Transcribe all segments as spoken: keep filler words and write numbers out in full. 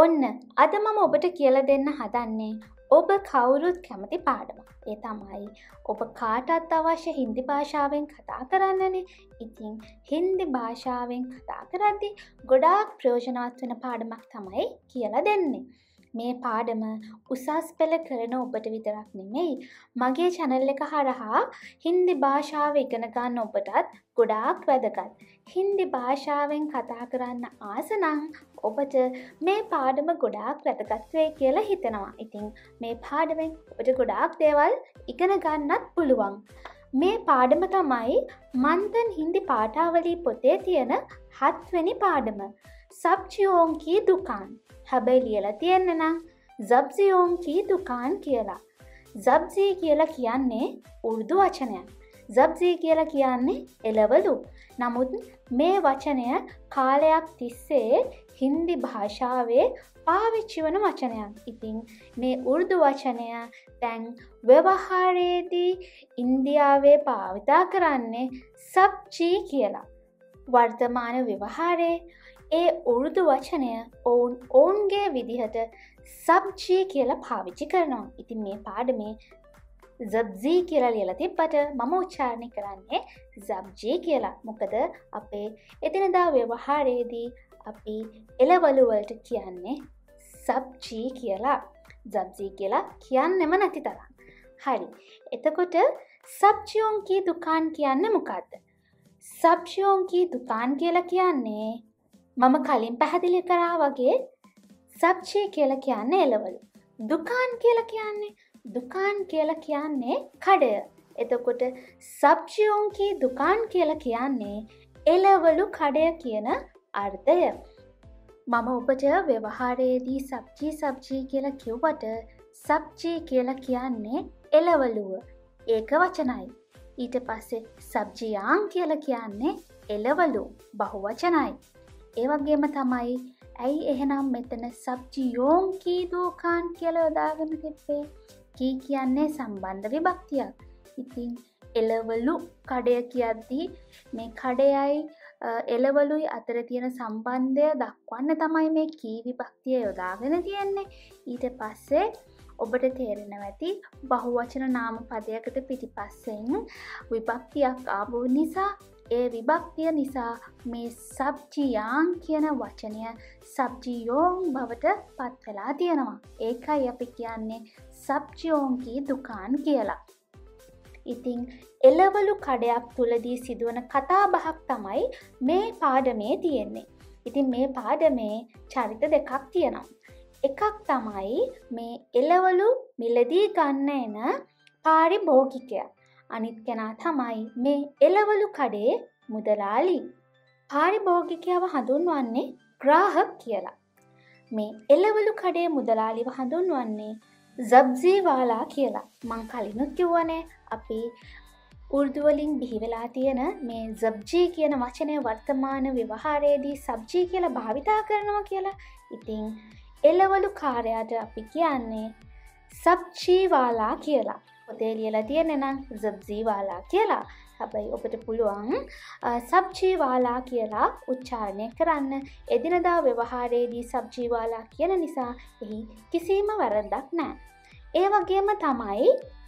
ඔන්න අද මම ඔබට කියලා දෙන්න හදන්නේ ඔබ කවුරුත් කැමති පාඩමක්. ඒ තමයි ඔබ කාටත් අවශ්‍ය හින්දි භාෂාවෙන් කතා කරන්නනේ. ඉතින් හින්දි භාෂාවෙන් කතා කරද්දී ගොඩාක් ප්‍රයෝජනවත් වෙන පාඩමක් තමයි කියලා දෙන්නේ. මේ පාඩම උසස් පෙළ කරන ඔබට විතරක් නෙමෙයි, මගේ channel එක හරහා හින්දි භාෂාව ඉගෙන ගන්න ඔබටත් ගොඩාක් වැදගත්. හින්දි භාෂාවෙන් කතා කරන්න ආස නම් ඔබට මේ පාඩම ගොඩාක් වැදගත් වෙයි කියලා හිතනවා. ඉතින් මේ පාඩමෙන් ඔබට ගොඩාක් දේවල් ඉගෙන ගන්නත් පුළුවන්. මේ පාඩම තමයි මන්දන් හින්දි පාඨාවලි පොතේ තියෙන හත්වෙනි පාඩම. සබ්ජියෝන් කී දුකාන්. හැබැයි ලියලා තියෙන්නේ නම් සබ්ජියෝන් කී දුකාන් කියලා. සබ්ජි කියලා කියන්නේ උර්දු වචනයක්. සබ්ජි කියලා කියන්නේ එළවලු. නමුත් මේ වචනය කාලයක් තිස්සේ හින්දි භාෂාවේ පාවිච්චි වන වචනයක්. ඉතින් මේ උර්දු වචනය දැන් ව්‍යවහාරයේදී ඉන්දියාවේ භාවිතා කරන්නේ සබ්ජි කියලා. වර්තමාන ව්‍යවහාරයේ ඒ උර්දු වචනය ඔවුන් ඔවුන්ගේ විදිහට සබ්ජි කියලා පාවිච්චි කරනවා. ඉතින් මේ පාඩමේ සබ්ජි කියලා ලියලා තිබ්බට මම උච්චාරණය කරන්නේ සබ්ජි කියලා. මොකද අපේ එදිනදා ව්‍යවහාරයේදී අපි එළවලු වලට කියන්නේ සබ්ජි කියලා. සබ්ජි කියලා කියන්නෙම නැති තරම්. හරි. එතකොට සබ්ජියෝන් කී දුකාන් කියන්නේ මොකද්ද? සබ්ජියෝන් කී දුකාන් කියලා කියන්නේ මම කලින් පැහැදිලි කරා වගේ සබ්ජි කියලා කියන්නේ එළවලු. දුකාන් කියලා කියන්නේ දුකාන් කියලා කියන්නේ කඩය. එතකොට සබ්ජියෝන් කී දුකාන් කියලා කියන්නේ එළවලු කඩය කියන අර්ථය. මම ඔබට ව්‍යවහාරයේදී සබ්ජි සබ්ජි කියලා කිව්වට සබ්ජි කියලා කියන්නේ එළවලුව. ඒක වචනයි. ඊට පස්සේ සබ්ජියාන් කියලා කියන්නේ එළවලු බහුවචනයි. ඒ වගේම තමයි ඇයි එහෙනම් මෙතන සබ්ජියෝන් කී දුකාන් කියලා යොදාගෙන තිබ්බේ? කී කියන්නේ සම්බන්ධ විභක්තියක්. ඉතින් එළවලු කඩය කියද්දී මේ කඩයයි එළවලුයි අතර තියෙන සම්බන්ධය දක්වන්න තමයි මේ කී විභක්තිය යොදාගෙන තියෙන්නේ. ඊට පස්සේ ඔබට තේරෙනවා ඇති බහුවචන නාම පදයකට පිටිපස්සෙන් විභක්තියක් ආපු නිසා ඒ විභක්තිය නිසා මේ සබ්ජියාන් කියන වචනය සබ්ජියෝන් බවට පත් වෙලා තියෙනවා. ඒකයි අපි කියන්නේ සබ්ජියෝන් කී දුකාන් කියලා. ඉතින් එළවලු කඩයක් තුලදී සිදුවන කතා බහක් තමයි මේ පාඩමේ තියෙන්නේ. ඉතින් මේ පාඩමේ චරිත දෙකක් තියෙනවා. එකක් තමයි මේ එළවලු මිලදී ගන්න එන පාරිභෝගිකයා. අනිත් කෙනා තමයි මේ එළවලු කඩේ මුදලාලි. පාරිභෝගිකයව හඳුන්වන්නේ ග්‍රාහක කියලා. මේ එළවලු කඩේ මුදලාලිව හඳුන්වන්නේ සබ්ජි වාලා කියලා. මං කලිනුත් කිව්වනේ අපි උර්දු වලින් බිහි වෙලා තියෙන මේ සබ්ජි කියන වචනය වර්තමාන ව්‍යවහාරයේදී සබ්ජි කියලා භාවිතා කරනවා කියලා. ඉතින් එළවලු කාර්යයට අපි කියන්නේ සබ්ජි වාලා කියලා. පොතේ ලියලා තියෙන්නේ නම් සබ්ජි වාලා කියලා. හැබැයි ඔබට පුළුවන් සබ්ජි වාලා කියලා උච්චාරණය කරන්න. එදිනදා ව්‍යවහාරයේදී සබ්ජි වාලා කියන නිසා එහි කිසිම වැරද්දක් නැහැ. ඒ වගේම තමයි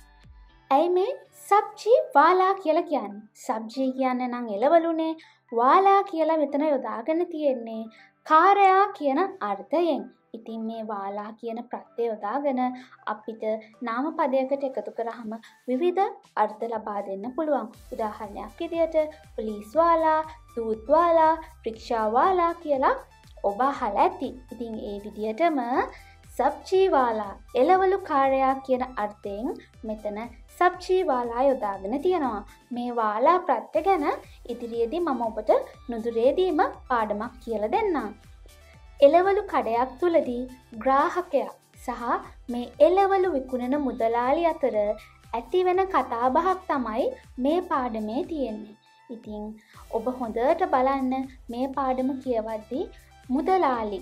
ඇයි මේ සබ්ජි වාලා කියලා කියන්නේ? සබ්ජි කියන්නේ නම් එළවලුනේ. වාලා කියලා මෙතන යොදාගෙන තියෙන්නේ කාර්යයා කියන අර්ථයෙන්. ඉතින් මේ වාලා කියන ප්‍රත්‍යය යොදාගෙන අපිට නාම පදයකට එකතු කරාම විවිධ අර්ථ ලබා දෙන්න පුළුවන්. උදාහරණයක් විදියට පොලිස් වාලා, දූත් වාලා, රික්ෂා වාලා කියලා ඔබ අහලා ඇති. ඉතින් ඒ විදියටම සබ්ජි වාලා එළවලු කාර්යයා කියන අර්ථයෙන් මෙතන සබ්ජි වාලා යොදාගෙන තියෙනවා. මේ වාලා ප්‍රත්‍ය ගැන ඉදිරියේදී මම ඔබට නුදුරේදීම පාඩමක් කියලා දෙන්නම්. එළවලු කඩයක් තුලදී ග්‍රාහකයා සහ මේ එළවලු විකුණන මුදලාලි අතර ඇතිවෙන කතාබහක් තමයි මේ පාඩමේ තියෙන්නේ. ඉතින් ඔබ හොඳට බලන්න මේ පාඩම කියවද්දී මුදලාලි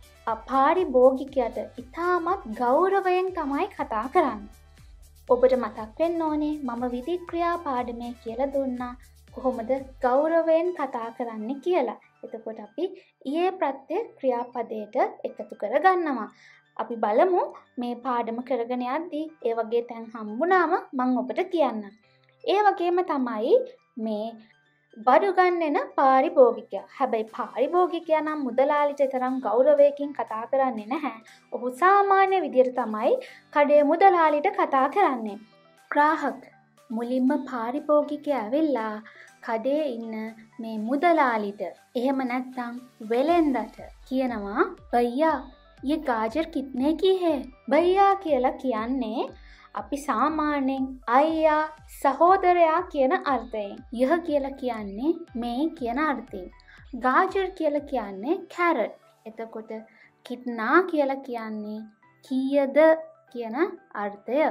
පාරිභෝගිකයාට ඉතාමත් ගෞරවයෙන් තමයි කතා කරන්නේ. ඔබට මතක් වෙන්න ඕනේ මම විධික්‍රියා පාඩමේ කියලා දුන්නා කොහොමද ගෞරවයෙන් කතා කරන්නේ කියලා. එතකොට අපි ඊයේ ප්‍රත්‍ය ක්‍රියාපදයට එකතු කරගන්නවා. අපි බලමු මේ පාඩම කරගෙන යද්දී ඒ වගේ තැන් හම්බුනාම මම ඔබට කියන්නම්. ඒ වගේම තමයි මේ බඩු ගන්නෙන පාරිභෝගිකයා. හැබැයි පාරිභෝගිකයා නම් මුදලාලිට තරම් ගෞරවයකින් කතා කරන්නේ නැහැ. ඔහු සාමාන්‍ය විදියට තමයි කඩේ මුදලාලිට කතා කරන්නේ. ග්‍රාහක මුලින්ම පාරිභෝගිකයා ඇවිල්ලා කඩේ ඉන්න මේ මුදලාලිට එහෙම නැත්නම් වෙලෙන්දට කියනවා "भैया ये गाजर कितने की है?" भैया කියලා කියන්නේ අපි සාමාන්‍යයෙන් අයියා සහෝදරයා කියන අර්ථයෙන්. යහ කියලා කියන්නේ මේ කියන අර්ථයෙන්. ගාජර් කියලා කියන්නේ කැරට්. එතකොට කිත්නා කියලා කියන්නේ කීයද කියන අර්ථය.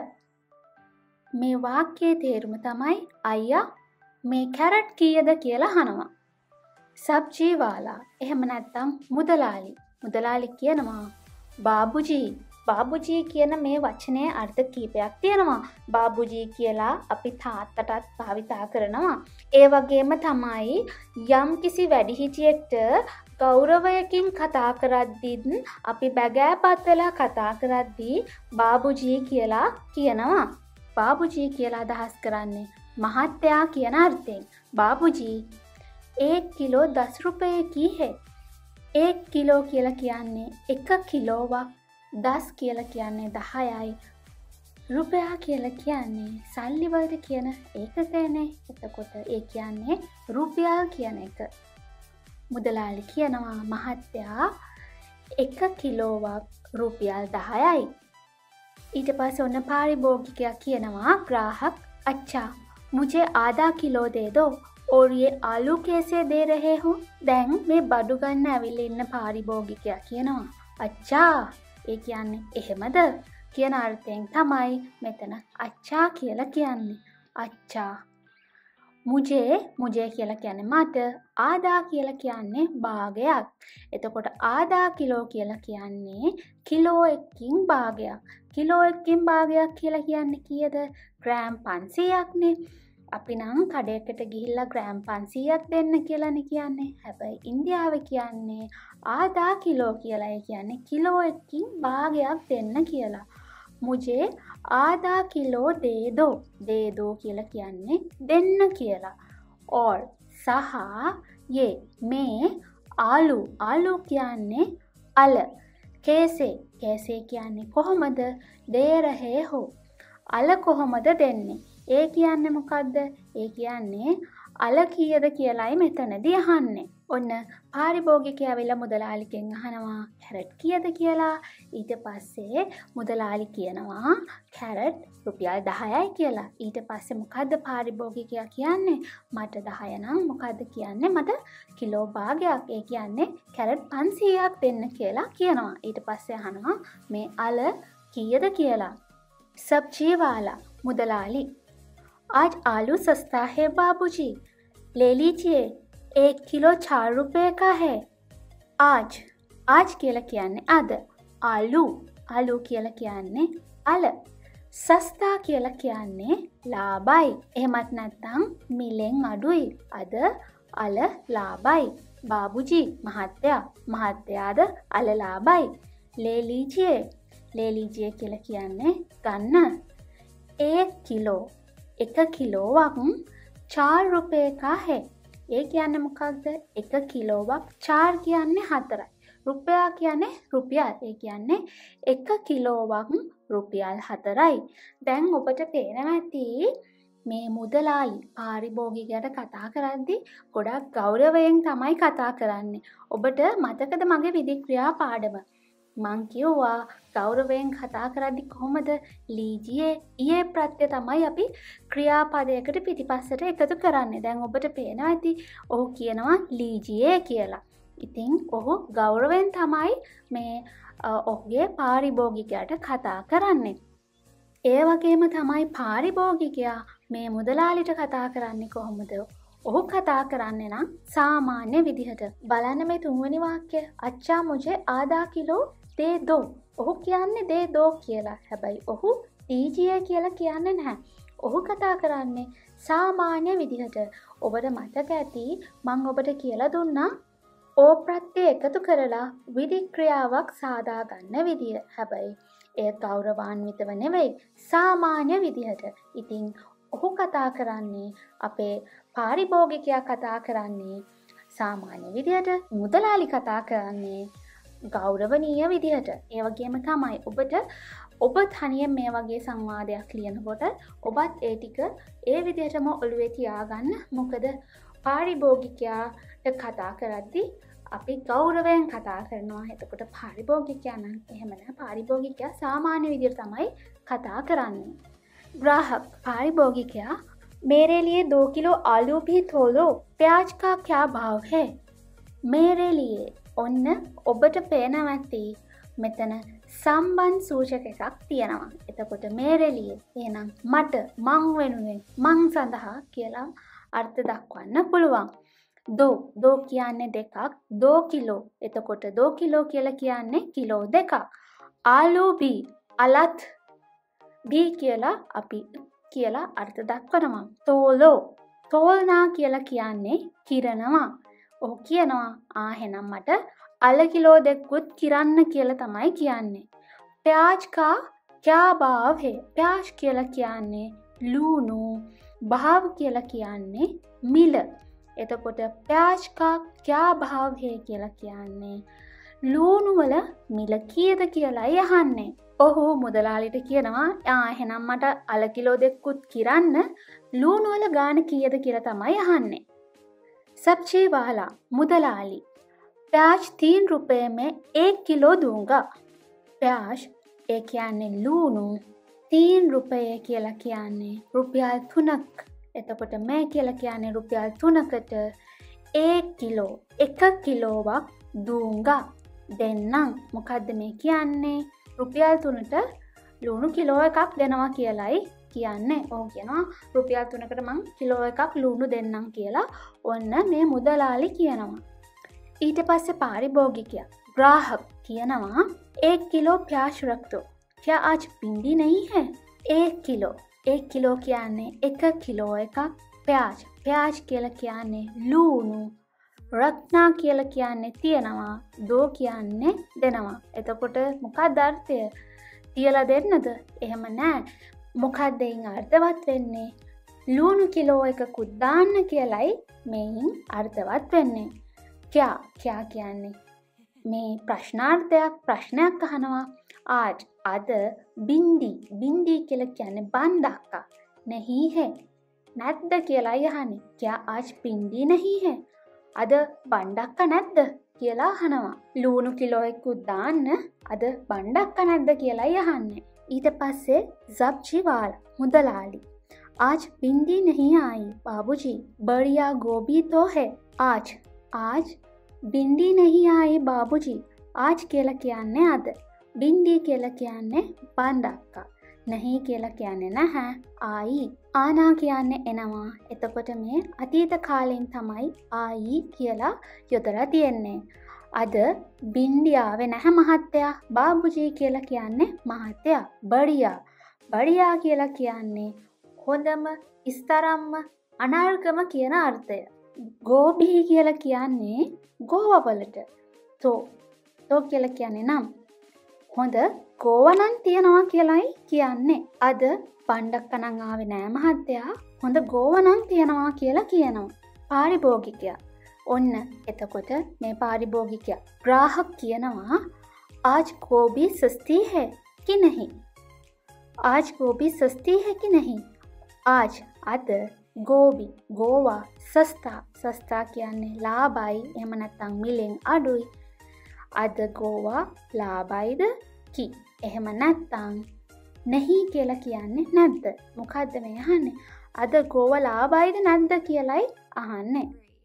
මේ වාක්‍යයේ තේරුම තමයි අයියා මේ කැරට් කීයද කියලා අහනවා. සබ්ජී වාලා එහෙම නැත්නම් මුදලාලි. මුදලාලි කියනවා "बाबूजी" බාබුජී කියන මේ වචනයේ අර්ථ කීපයක් තියෙනවා. බාබුජී කියලා අපි තාත්තටත් භාවිතා කරනවා. ඒ වගේම තමයි යම් කිසි වැඩිහිටියෙක්ට ගෞරවයකින් කතා කරද්දිත් අපි බැගෑපත් වෙලා කතා කරද්දී බාබුජී කියලා කියනවා. බාබුජී කියලා අදහස් කරන්නේ මහත්තයා කියන අර්ථයෙන්. බාබුජී एक किलो दस रुपये की है. एक किलो කියලා කියන්නේ එක කිලෝවක්. දස් කියලා කියන්නේ දහයයි. රුපයා කියලා කියන්නේ සල්ලි වලට කියන ඒකකයනේ. එතකොට ඒ කියන්නේ රුපියල් කියන එක. මුදලාලි කියනවා මහත්තයා එක කිලෝවක් රුපියල් දහයයි. ඊට පස්සේ ඔන්න පාරිභෝගිකයා කියනවා ग्राहक अच्छा मुझे आधा किलो दे दो और ये आलू कैसे दे रहे हो. දැන් මේ බඩු ගන්න ඇවිල්ලා ඉන්න පාරිභෝගිකයා කියනවා අච්චා ඒ කියන්නේ එහෙමද කියන අර්ථයෙන් තමයි මෙතන අච්චා කියලා කියන්නේ. අච්චා මුජේ මුජේ කියලා කියන්නේ මට. ආදා කියලා කියන්නේ භාගයක්. එතකොට ආදා කිලෝ කියලා කියන්නේ කිලෝ එකකින් භාගයක්. කිලෝ එකකින් භාගයක් කියලා කියන්නේ කීයද? ග්‍රෑම් පන්සීයක්නේ. අපි නම් කඩේකට ගිහිල්ලා ග්‍රෑම් පන්සීයක් දෙන්න කියලානේ කියන්නේ. හැබැයි ඉන්දියාවේ කියන්නේ ආදා කිලෝ කියලා. ඒ කියන්නේ කිලෝ එකකින් භාගයක් දෙන්න කියලා. මුජේ ආදා කිලෝ දේ දෝ. දේ දෝ කියලා කියන්නේ දෙන්න කියලා. और සහ යේ මේ ආලු ආලු කියන්නේ අල. කේසේ කේසේ කියන්නේ කොහොමද? දේ රහේ හෝ. අල කොහොමද දෙන්නේ? ඒ කියන්නේ මොකද්ද? ඒ කියන්නේ අල කීයද කියලායි මෙතනදී අහන්නේ. ඔන්න පාරිභෝගිකයා ඇවිල්ලා මුදලාලිගෙන් අහනවා කැරට් කීයද කියලා. ඊට පස්සේ මුදලාලි කියනවා කැරට් රුපියල් දහයයි කියලා. ඊට පස්සේ මොකද්ද පාරිභෝගිකයා කියන්නේ? මට දහය නම් මොකද්ද කියන්නේ? මට කිලෝ භාගයක්. ඒ කියන්නේ කැරට් පන්සීයක් දෙන්න කියලා කියනවා. ඊට පස්සේ අහනවා මේ අල කීයද කියලා. सब्जी वाला मुदलाली आज आलू सस्ता है बाबूजी ले लीजिए एक किलो चार रुपए का है. आज आज කියලා කියන්නේ අද. ආලු ආලු කියලා කියන්නේ අල. සස්තා කියලා කියන්නේ ලාභයි. එහෙමත් නැත්නම් මිලෙන් අඩුයි. අද අල ලාභයි. बाबूजी මහත්තයා මහත්තයාද අල ලාභයි. ले लीजिए ले लीजिए කියලා කියන්නේ ගන්න. एक किलो එක කිලෝවක් चार रुपए का है. ඒ කියන්නේ මොකක්ද? එක කිලෝවක් चार කියන්නේ හතරයි. රුපියා කියන්නේ රුපියල්. ඒ කියන්නේ එක කිලෝවක් රුපියල් හතරයි. දැන් ඔබට පේනවා ඇති මේ මුදලාලි පාරිභෝගිකයට කතා කරද්දී ගොඩක් ගෞරවයෙන් තමයි කතා කරන්නේ. ඔබට මතකද මගේ විධික්‍රියා පාඩම? මං කිව්වා ගෞරවයෙන් කතා කරද්දී කොහොමද? ලීජියේ ඊයේ ප්‍රත්‍ය තමයි අපි ක්‍රියාපදයකට පිටිපස්සට එකතු කරන්නේ. දැන් ඔබට පේනවා ඇති ඔහු කියනවා ලීජියේ කියලා. ඉතින් ඔහු ගෞරවයෙන් තමයි මේ ඔහුගේ පාරිභෝගිකයාට කතා කරන්නේ. ඒ වගේම තමයි පාරිභෝගිකයා මේ මුදලාලිට කතා කරන්නේ කොහොමද? ඔහු කතා කරන්නේ නම් සාමාන්‍ය විදිහට. බලන්න මේ තුන්වෙනි වාක්‍යය. අච්චා මුජේ ආදා කිලෝ දේ දෝ. ඔහු කියන්නේ දේ දෝ කියලා. හැබැයි ඔහු දීජියේ කියලා කියන්නේ නැහැ. ඔහු කතා කරන්නේ සාමාන්‍ය විදිහට. ඔබට මතක ඇති මං ඔබට කියලා දුන්නා ඕ ප්‍රත්‍යය එකතු කරලා විධික්‍රියාවක් සාදා ගන්න විදිය. හැබැයි එය ගෞරවාන්විතව නෙවෙයි සාමාන්‍ය විදිහට. ඉතින් ඔහු කතා කරන්නේ අපේ පාරිභෝගිකයා කතා කරන්නේ සාමාන්‍ය විදිහට. මුදලාලි කතා කරන්නේ ගෞරවනීය විදිහට. ඒ වගේම තමයි ඔබට ඔබ තනියෙන් මේ වගේ සංවාදයක් ලියනකොට ඔබත් ඒ ටික ඒ විදිහටම ඔළුවේ තියාගන්න. මොකද පාරිභෝගිකයාට කතා කරද්දී අපි ගෞරවයෙන් කතා කරනවා. එතකොට පාරිභෝගිකයා නම් එහෙම නැහැ. පාරිභෝගිකයා සාමාන්‍ය විදිහට තමයි කතා කරන්නේ. ग्राहक पारिभोगिकया मेरे लिए दो किलो आलू भी तोलो प्याज का क्या भाव है मेरे लिए ඔන්න ඔබට පේනවා ඇති මෙතන සම්බන්ධ සූචක එකක් තියෙනවා. එතකොට मेरे लिए එහෙනම් මට මං වෙනුවෙන් මං සඳහා කියලා අර්ථ දක්වන්න පුළුවන්. दो दो කියන්නේ දෙකක්. दो කිලෝ. එතකොට दो කිලෝ කියලා කියන්නේ කිලෝ දෙකක්. ආලු බී අලත් බී කියලා අපි කියලා අර්ථ දක්වනවා. තෝලෝ තෝල්නා කියලා කියන්නේ කිරනවා. ඔහු කියනවා ආ එහෙනම් මට අල කිලෝ දෙකකුත් කිරන්න කියලා තමයි කියන්නේ. प्याज का क्या भाव है प्याज කියලා කියන්නේ ලූණු. भाव කියලා කියන්නේ මිල. එතකොට प्याज का क्या भाव है කියලා කියන්නේ ලූණු වල මිල කීයද කියලායි අහන්නේ. ඔහු මුදලාලිට කියනවා ආ එහෙනම් මට අල කිලෝ දෙකකුත් කිරන්න ලූණු වල ගාන කීයද කියලා තමයි අහන්නේ. सब्जी वाला मुदलाली प्याज तीन रुपए में एक किलो दूंगा. प्याज ඒ කියන්නේ ලූණු. तीन रुपए කියලා කියන්නේ රුපියල් තුනක්. එතකොට මේ කියලා කියන්නේ රුපියල් තුනකට एक කිලෝ එක කිලෝවක් दूंगा දෙන්නම්. මොකද්ද මේ කියන්නේ? රුපියල් තුනට ලූණු කිලෝ එකක් දෙනවා කියලයි කියන්නේ. ඔහු කියනවා රුපියල් තුනකට මං කිලෝ එකක් ලූණු දෙන්නම් කියලා ඔන්න මේ මුදලාලි කියනවා. ඊට පස්සේ පාරිභෝගිකයා ग्राहक කියනවා एक किलो प्याज रख दो क्या आज भिंडी नहीं है. एक किलो एक किलो කියන්නේ එක කිලෝ එකක්. प्याज प्याज කියලා කියන්නේ ලූණු. රත්නා කියලා කියන්නේ තියනවා. දෝ කියන්නේ දෙනවා. එතකොට මොකක්ද අර්ථය? තියලා දෙන්නද? එහෙම නෑ. මොකක්ද එයින් අර්ථවත් වෙන්නේ? ලූණු කිලෝ එකකුත් දාන්න කියලයි මේන් අර්ථවත් වෙන්නේ. क्या क्या කියන්නේ මේ ප්‍රශ්නාර්ථයක් ප්‍රශ්නයක් අහනවා. आज අද බින්දි බින්දි කියලා කියන්නේ බණ්ඩක්කා. नहीं है නැද්ද කියලායි අහන්නේ. क्या आज भिंडी नहीं है අද බණ්ඩක්ක නැද්ද කියලා අහනවා. ලූණු කිලෝ එකකුත් දාන්න අද බණ්ඩක්ක නැද්ද කියලායි අහන්නේ. ඊට පස්සේ सब्जी वाला मुदलाली आज भिंडी नहीं आई बाबूजी बढ़िया गोभी तो है आज आज भिंडी नहीं आई बाबूजी आज කියලා කියන්නේ අද. भिंडी කියලා කියන්නේ බණ්ඩක්ක. नहीं කියලා කියන්නේ නැහැ. ආයි ආනා කියන්නේ එනවා. එතකොට මේ අතීත කාලෙන් තමයි ආයි කියලා යොදලා තියෙන්නේ. අද බින්ඩි ආවේ නැහැ මහත්තයා. බාබුජී කියලා කියන්නේ මහත්තයා. බඩියා බඩියා කියලා කියන්නේ හොඳම ඉස්තරම්ම අනර්ගම කියන අර්ථය. ගෝබී කියලා කියන්නේ ගෝවවලට. තෝ තෝ කියලා කියන්නේ නම් හොඳ ගෝවනන් තියනවා කියලයි කියන්නේ. අද බණ්ඩක්කනං ආවේ නෑ මහත්තයා. හොඳ ගෝවනන් තියනවා කියලා කියනවා. පාරිභෝගිකයා ඔන්න එතකොට මේ පාරිභෝගිකයා ग्राहक කියනවා आज गोभी सस्ती है कि नहीं आज गोभी सस्ती है कि नहीं आज අද ගෝබි ගෝවා සස්තා සස්තා කියන්නේ ලාභයි. එහෙම නැත්නම් මිලෙන් අඩුයි. අද ගෝවා ලාභයිද කි එහෙම නැත්නම් नहीं කියලා කියන්නේ නැද්ද. මොකද්ද මේ අහන්නේ? අද ගෝවා ලාභයිද නැද්ද කියලයි අහන්නේ.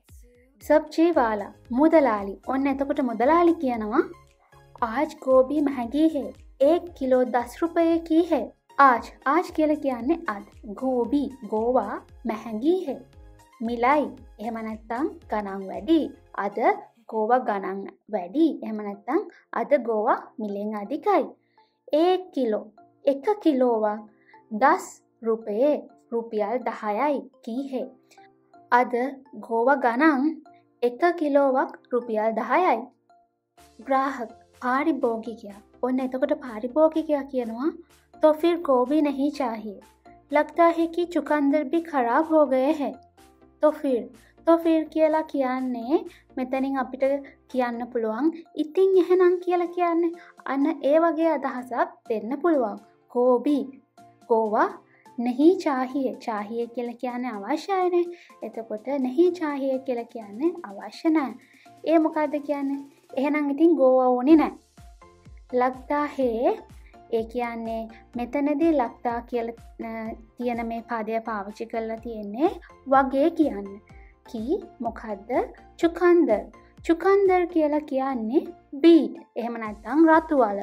सब्जी वाला मुदलाली ඔන්න එතකොට මුදලාලි කියනවා आज गोभी महंगी है एक किलो दस रुपये की है आज आज කියලා කියන්නේ අද. ගෝබි ගෝවා महंगी है මිලයි. එහෙම නැත්නම් ගණන් වැඩි. අද ගෝවා ගණන් වැඩි. එහෙම නැත්නම් අද ගෝවා මිලෙන් අධිකයි. एक किलो එක කිලෝවක් दस रुपये රුපියල් දහයයි කීහේ. අද ගෝව ගණන් එක කිලෝවක් රුපියල් දහයයි. ग्राहक पारिभोगिकया ඔන්න එතකොට पारिभोगिकया කියනවා तो फिर गोभी नहीं चाहिए लगता है कि चुकंदर भी खराब हो गए हैं तो फिर तो फिर කියලා කියන්නේ මෙතනින් අපිට කියන්න පුළුවන් ඉතින් එහෙනම් කියලා කියන්නේ අන්න ඒ වගේ අදහසක් දෙන්න පුළුවන්. गोभी गोवा नहीं चाहिए चाहिए කියලා කියන්නේ අවශ්‍යයිනේ. එතකොට नहीं चाहिए කියලා කියන්නේ අවශ්‍ය නැහැ. ඒ මොකද්ද කියන්නේ? එහෙනම් ඉතින් ගෝවා ඕනේ නැහැ. लगता है ඒ කියන්නේ මෙතනදී ලක්තා කියලා තියෙන මේ පදය පාවිච්චි කරලා තියෙන්නේ වගේ කියන්න. කී මොකද්ද? චුකන්දර්. චුකන්දර් කියලා කියන්නේ බීට්. එහෙම නැත්නම් රතු වල.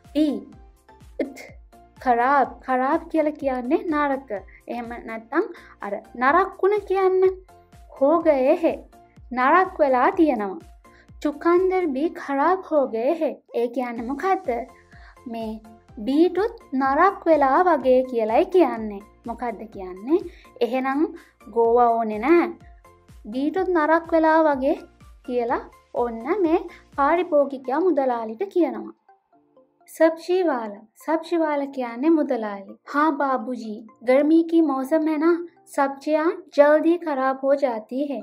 බීට්. खराब खराब කියලා කියන්නේ නරක. එහෙම නැත්නම් අර නරකුණ කියන්න. हो गए है. නරක් වෙලා තියෙනවා. චුකන්දර් බී खराब हो गए है. ඒ කියන්නේ මොකද්ද? මේ බීටුත් නරක් වෙලා වගේ කියලයි කියන්නේ. මොකද්ද කියන්නේ? එහෙනම් ගෝවා ඕනේ නැහැ. බීටුත් නරක් වෙලා වගේ කියලා ඔන්න මේ පාරිභෝගිකයා මුදලාලිට කියනවා. सब्जी वाला सब्जी वाला කියන්නේ මුදලාලි. हाँ बाबूजी गर्मी की मौसम है ना सब्जियां जल्दी खराब हो जाती है.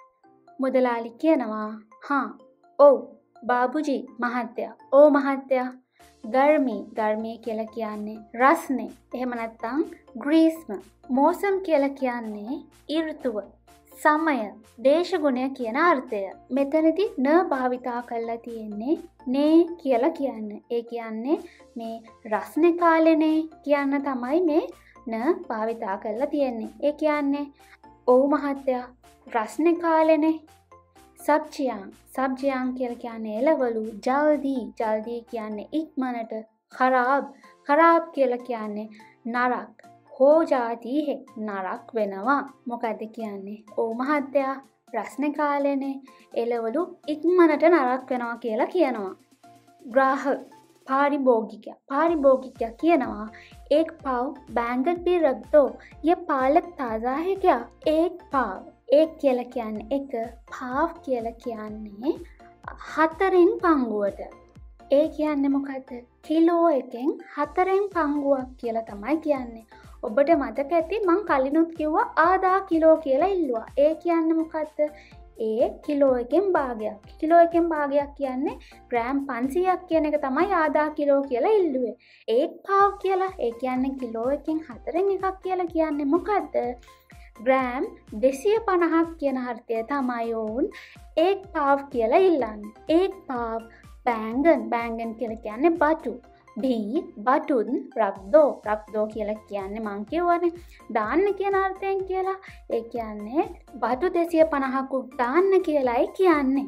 මුදලාලි කියනවා हाँ ओ बाबूजी මහත්තයා ඕ මහත්තයා ගර්මී ගර්මී කියලා කියන්නේ රස්නේ. එහෙම නැත්නම් ග්‍රීස්ම. මෝසම් කියලා කියන්නේ ඍතුව, සමය, දේශගුණය කියන අර්ථය. මෙතනදී න භාවිතා කරලා තියෙන්නේ නේ කියලා කියන්නේ. ඒ කියන්නේ මේ රස්නේ කාලෙනේ කියන්න තමයි මේ න භාවිතා කරලා තියෙන්නේ. ඒ කියන්නේ ඔව් මහත්තයා රස්නේ කාලෙනේ. සබ්ජියන් සබ්ජියන් කියලා කියන්නේ එළවලු. ජල්දී ජල්දී කියන්නේ ඉක්මනට. खराब खराब කියලා කියන්නේ නරක. හෝ ජාති හේ නරක වෙනවා. මොකද්ද කියන්නේ? ඔව් මහත්තයා රස්නේ කාලේනේ එළවලු ඉක්මනට නරක වෙනවා කියලා කියනවා. ग्राहक पारिभोगिकया पारिभोगिकया කියනවා एक पाव बैंगन भी रख दो ये पालक ताज़ा है क्या? एक पाव एक කියලා කියන්නේ එක, පාව කියලා කියන්නේ හතරෙන් පංගුවට. ඒ කියන්නේ මොකද්ද? කිලෝ එකෙන් හතරෙන් පංගුවක් කියලා තමයි කියන්නේ. ඔබට මතක ඇති මං කලිනුත් කිව්වා ආදා කිලෝ කියලා ඉල්ලුවා. ඒ කියන්නේ මොකද්ද? ඒ කිලෝ එකෙන් භාගයක්. කිලෝ එකෙන් භාගයක් කියන්නේ ග්‍රෑම් පන්සීයක් කියන එක තමයි ආදා කිලෝ කියලා ඉල්ලුවේ. ඒක පාව කියලා ඒ කියන්නේ කිලෝ එකෙන් හතරෙන් එකක් කියලා කියන්නේ මොකද්ද? ග්‍රෑම් දෙසිය පනහක් කියන අර්ථය තමයි ඔවුන් ඒක පාව කියලා ඉල්ලන්නේ. ඒක පාව බෑංගන් බෑංගන් කියලා කියන්නේ බටු. දී බටුන් රක්දෝ රක්දෝ කියලා කියන්නේ මං කියවනේ දාන්න කියන අර්ථයෙන් කියලා. ඒ කියන්නේ බටු දෙසිය පනහකුත් දාන්න කියලායි කියන්නේ.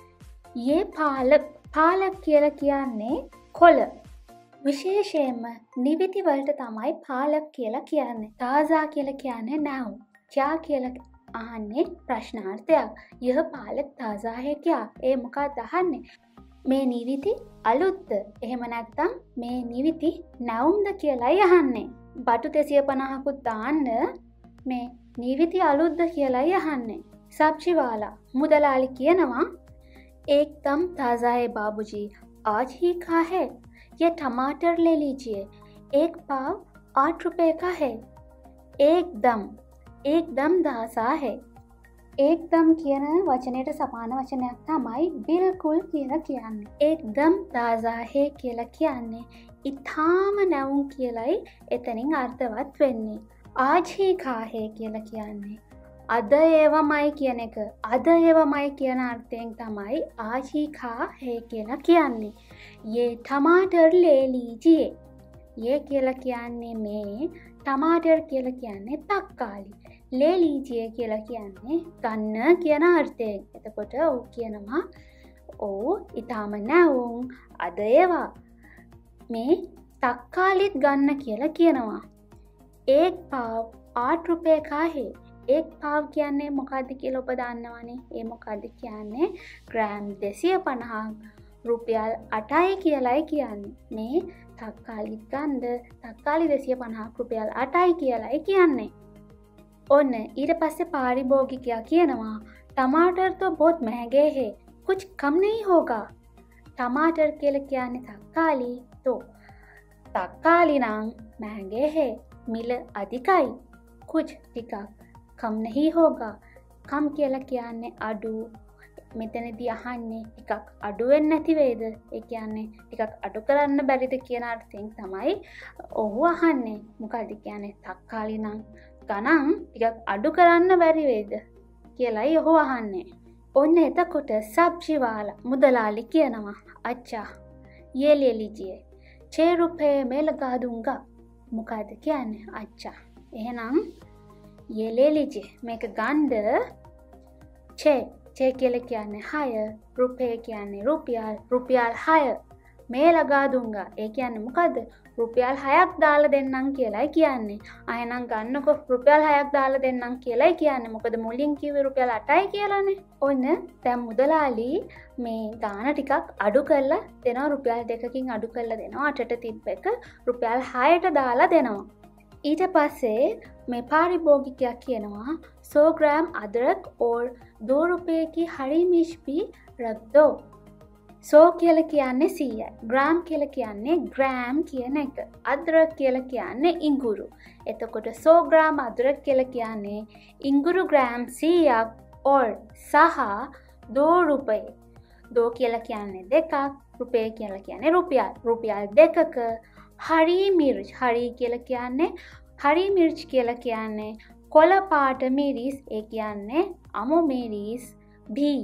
යේ පාලක් පාලක් කියලා කියන්නේ කොළ. විශේෂයෙන්ම නිවිති වලට තමයි පාලක් කියලා කියන්නේ. තාසා කියලා කියන්නේ නැව්. क्या කියලා අහන්නේ ප්‍රශ්නාර්ථයක්. යහ පාලක් තාසා හේ क्या? ඒ මොකක්ද අහන්නේ? මේ නිවිති අලුත්ද? එහෙම නැත්නම් මේ නිවිති නැවුම්ද කියලායි අහන්නේ. බටු දෙසිය පනහකුත් දාන්න මේ නිවිති අලුත්ද කියලායි අහන්නේ. सब्जी वाला මුදලාලි කියනවා एकदम ताज़ा है बाबूजी आज ही खा है ये टमाटर ले लीजिए एक पाव आठ रुपए का है एकदम एकदम ताज़ा है एकदम කියන වචනයට සමාන වචනයක් තමයි බිල්කුල් කියලා කියන්නේ. एकदम ताज़ा है කියලා කියන්නේ ඉතාම නැවුම් කියලයි එතනින් අර්ථවත් වෙන්නේ. आज ही खा है කියලා කියන්නේ අද ඒවමයි කියන එක. අද ඒවමයි කියන අර්ථයෙන් තමයි आज ही खा है කියලා කියන්නේ. ये टमाटर ले लीजिए. ये කියලා කියන්නේ මේ, टमाटर කියලා කියන්නේ තක්කාලි. ले लीजिए කියලා කියන්නේ ගන්න කියන අර්ථයෙන්. එතකොට ඔව් කියනවා ඔව් ඊටම නැවුම් අද ඒවා මේ තක්කාලිත් ගන්න කියලා කියනවා. एक पाव आठ रुपए का है. एक පාව කියන්නේ මොකද්ද කියලා ඔබ දන්නවනේ. ඒ මොකද්ද කියන්නේ? ග්‍රෑම් දෙසිය පනහක් රුපියල් අටයි කියලායි කියන්නේ. මේ තක්කාලිත් ගන්න තක්කාලි දෙසිය පනහක් රුපියල් අටයි කියලායි කියන්නේ. ඔන්න ඊට පස්සේ පාරිභෝගිකයා කියනවා टमाटर तो बहुत महंगे हैं कुछ कम नहीं होगा. टमाटर කියලා කියන්නේ තක්කාලි. तो तक्काली නම් महंगे हैं මිල අධිකයි. कुछ ටිකක් कम नहीं होगा. कम කියලා කියන්නේ අඩු. මෙතනදී අහන්නේ ටිකක් අඩු වෙන්නේ නැති වේද? ඒ කියන්නේ ටිකක් අඩු කරන්න බැරිද කියන අර්ථයෙන් තමයි ඔහු අහන්නේ. මොකද කියන්නේ තක්කාලි නම් ගණන් ටිකක් අඩු කරන්න බැරි වේද කියලායි ඔහු අහන්නේ. ඔන්න එතකොට සබ්ජි වාලා මුදලාලි කියනවා अच्छा ये ले लीजिए छह रुपए में लगा दूंगा. මොකද කියන්නේ अच्छा එහෙනම් ये ले लीजिए මේක ගන්න छह छह කියලා කියන්නේ හය रुपए කියන්නේ රුපියල් රුපියල් හය මේ ලගා දුන්ගා. ඒ කියන්නේ මොකද්ද? රුපියල් හයක් දාලා දෙන්නම් කියලායි කියන්නේ. අයනම් ගන්නකො රුපියල් හයක් දාලා දෙන්නම් කියලායි කියන්නේ. මොකද මුලින් කිව්වේ රුපියල් අටයි කියලානේ. ඔන්න දැන් මුදලාලි මේ ගාන ටිකක් අඩු කරලා දෙනවා. රුපියල් දෙකකින් අඩු කරලා දෙනවා. අටට තිබ්බ එක රුපියල් හයට දාලා දෙනවා. ඊට පස්සේ මේ පාරිභෝගිකයා කියනවා सौ ग्राम अदरक और दो रुपए की हरी मिर्च भी रख दो. सौ කියලා කියන්නේ සීයයි. ග්‍රෑම් කියලා කියන්නේ ග්‍රෑම් කියන එක. අද්රක් කියලා කියන්නේ ඉඟුරු. එතකොට सौ ग्राम අද්රක් කියලා කියන්නේ ඉඟුරු ග්‍රෑම් සීයක් or සහ दो रुपए. दो කියලා කියන්නේ දෙකක්. रुपए කියලා කියන්නේ රුපියල්. රුපියල් දෙකක हरी मिर्च. हरी කියලා කියන්නේ हरी मिर्च කියලා කියන්නේ කොළ පාට මිරිස්. ඒ කියන්නේ අමු මිරිස් भी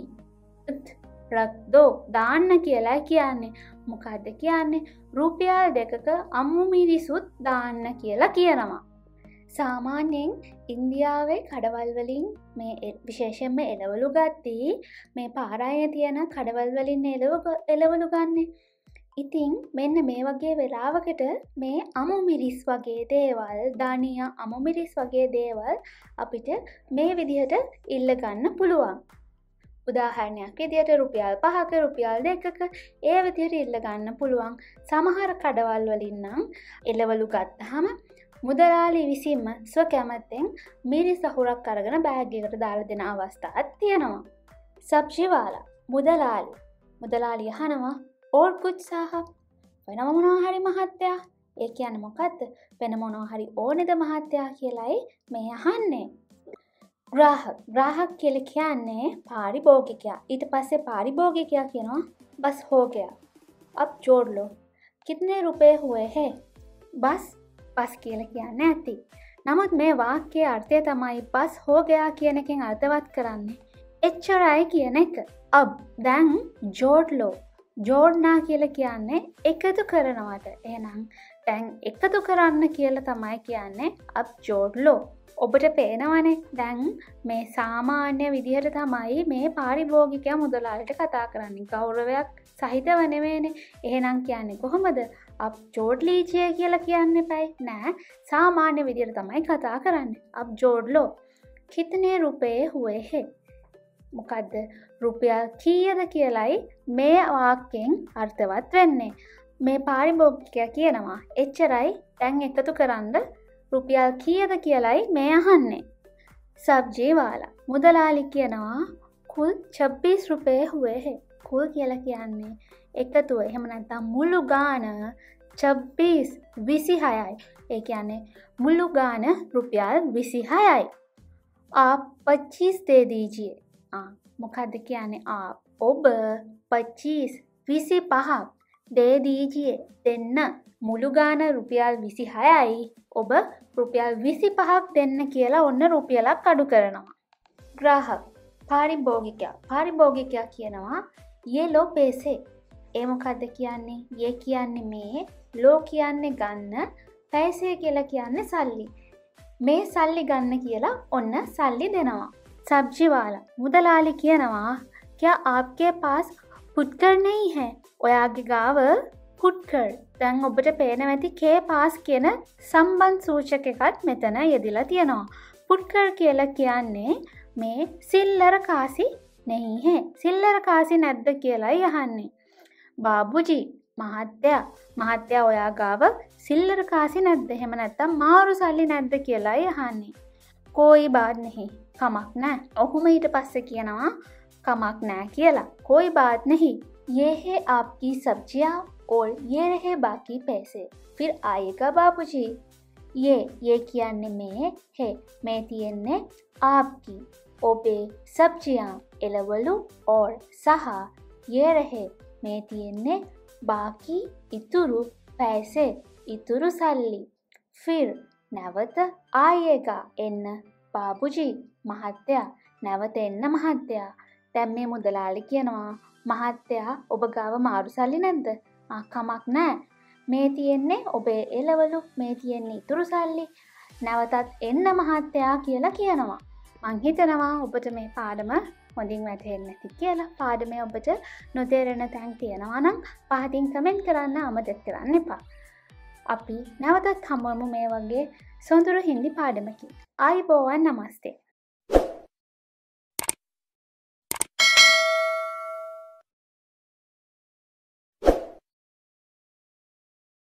රක් දෝ දාන්න කියලා කියන්නේ. මොකද්ද කියන්නේ? රුපියල් දෙකක අමු මිරිසුත් දාන්න කියලා කියනවා. සාමාන්‍යයෙන් ඉන්දියාවේ කඩවල් වලින් මේ විශේෂයෙන්ම එළවලු ගත්තී මේ පාරායේ තියෙන කඩවල් වලින් එළවලු ගන්නෙ. ඉතින් මෙන්න මේ වගේ වෙලාවකට මේ අමු මිරිස් වගේ දේවල්, ධානියා අමු මිරිස් වගේ දේවල් අපිට මේ විදිහට ඉල්ල ගන්න පුළුවන්. උදාහරණයක් විදිහට රුපියල් පහක රුපියල් දෙකක ඒ විදිහට ඉල්ල ගන්න පුළුවන්. සමහර කඩවල් වලින් නම් එළවලු ගත්තාම මුදලාලි විසින්ම ස්වකැමැත්තෙන් මිරිස් අහුරක් අරගෙන බෑග් එකකට දාලා දෙන අවස්ථාවක් තියෙනවා. සබ්ජි වාලා මුදලාලි මුදලාලි අහනවා और कुछ साहब වෙන මොනවා හරි මහත්තයා. ඒ කියන්නේ මොකද්ද? වෙන මොනවා හරි ඕනේද මහත්තයා කියලායි මේ අහන්නේ. ग्राहक ग्राहक කියලා කියන්නේ පාරිභෝගිකයා. ඊට පස්සේ පාරිභෝගිකයා කියනවා बस हो गया अब जोड़ लो कितने रुपए हुए हैं. बस बस කියලා කියන්නේ ඇති. නමුත් මේ වාක්‍යයේ අර්ථය තමයි बस हो गया කියන එකෙන් අර්ථවත් කරන්නේ එච්චරයි කියන එක. अब දැන් जोड़ लो. जोड़ना කියලා කියන්නේ එකතු කරනවට. එහෙනම් දැන් එකතු කරන්න කියලා තමයි කියන්නේ अब जोड़ लो. ඔබට පේනවනේ දැන් මේ සාමාන්‍ය විදිහට තමයි මේ පාරිභෝගිකයා මුදලාලිට කතා කරන්නේ. ගෞරවයක් සහිතව නෙවෙයිනේ. එහෙනම් කියන්නේ කොහොමද? अब जोड़ लीजिए කියලා කියන්න එපයි. නෑ සාමාන්‍ය විදිහට තමයි කතා කරන්නේ. अब जोड़ लो कितने रुपए हुए हैं. මොකද්ද? රුපියල් කීයද කියලයි මේ වාක්‍යයෙන් අර්ථවත් වෙන්නේ. මේ පාරිභෝගිකයා කියනවා එච්චරයි දැන් එකතු කරන්න රුපියල් කීයද කියලයි මේ අහන්නේ. සබ්ජි වාලා මුදලාලි කියනවා कुल छब्बीस रुपए हुए हैं. कुल කියලා කියන්නේ එකතුව. එහෙම නැත්නම් මුළු ගාන छब्बीस විසිහයයි. ඒ කියන්නේ මුළු ගාන රුපියල් විසිහයයි. आप पच्चीस दे दीजिए. ආ මොකද්ද කියන්නේ? आप ඔබ पच्चीस විසිපහක් दे दीजिए දෙන්න. මුළු ගාන රුපියල් විසිහයයි. ඔබ රුපියල් විසිපහක් දෙන්න කියලා ඔන්න රුපියලක් අඩු කරනවා. ग्राहक පාරිභෝගිකයා පාරිභෝගිකයා කියනවා ये लो पैसे. ඒ මොකද්ද කියන්නේ? ये කියන්නේ මේ, लो කියන්නේ ගන්න, पैसे කියලා කියන්නේ සල්ලි. මේ සල්ලි ගන්න කියලා ඔන්න සල්ලි දෙනවා. सब्जी वाला මුදලාලි කියනවා क्या आपके पास फुटकर नहीं है. ඔයාගේ ගාව फुटकर. දැන් ඔබට පේනවා ඇති के पास කියන සම්බන්ධ සූචක එකක් මෙතන යෙදিলা තියෙනවා. फुटकर කියලා කියන්නේ මේ සිල්ලර කාසි नहीं है. සිල්ලර කාසි නැද්ද කියලායි අහන්නේ. बाबूजी මහත්තයා මහත්තයා ඔයා ගාව සිල්ලර කාසි නැද්ද? එහෙම නැත්නම් මාරු සල්ලි නැද්ද කියලායි අහන්නේ. कोई बात नहीं කමක් නෑ. ඔහුම ඊට පස්සේ කියනවා කමක් නෑ කියලා. कोई बात नहीं ये है आपकी सब्जियां और ये रहे बाकी पैसे. फिर आएगा बाबूजी. ये ये කියන්නේ මේ है මේ තියෙන්නේ आपकी ඔබේ सब्जियां එළවලු और සහ ये रहे මේ තියෙන්නේ बाकी ඉතුරු पैसे ඉතුරු සල්ලි. फिर නැවත ආයේගා එන්න बाबूजी මහත්තයා නැවත එන්න මහත්තයා. දැන් මේ මුදලාලි කියනවා මහත්තයා ඔබ ගාව මාරු සල්ලි නැද්ද? ආ කමක් නැහැ. මේ තියෙන්නේ ඔබේ එළවලු මේ තියෙන්නේ ඉතුරු සල්ලි. නැවතත් එන්න මහත්තයා කියලා කියනවා. මං හිතනවා ඔබට මේ පාඩම හොඳින් වැටහෙන්නේ නැති කියලා. පාඩමේ ඔබට නොතේරෙන තැන් තියෙනවා නම් පහතින් කමෙන්ට් කරන්න අමතක කරන්න එපා. අපි නැවතත් හමුවමු මේ වගේ සොඳුරු හින්දි පාඩමකින්. ආයුබෝවන් නමස්තේ.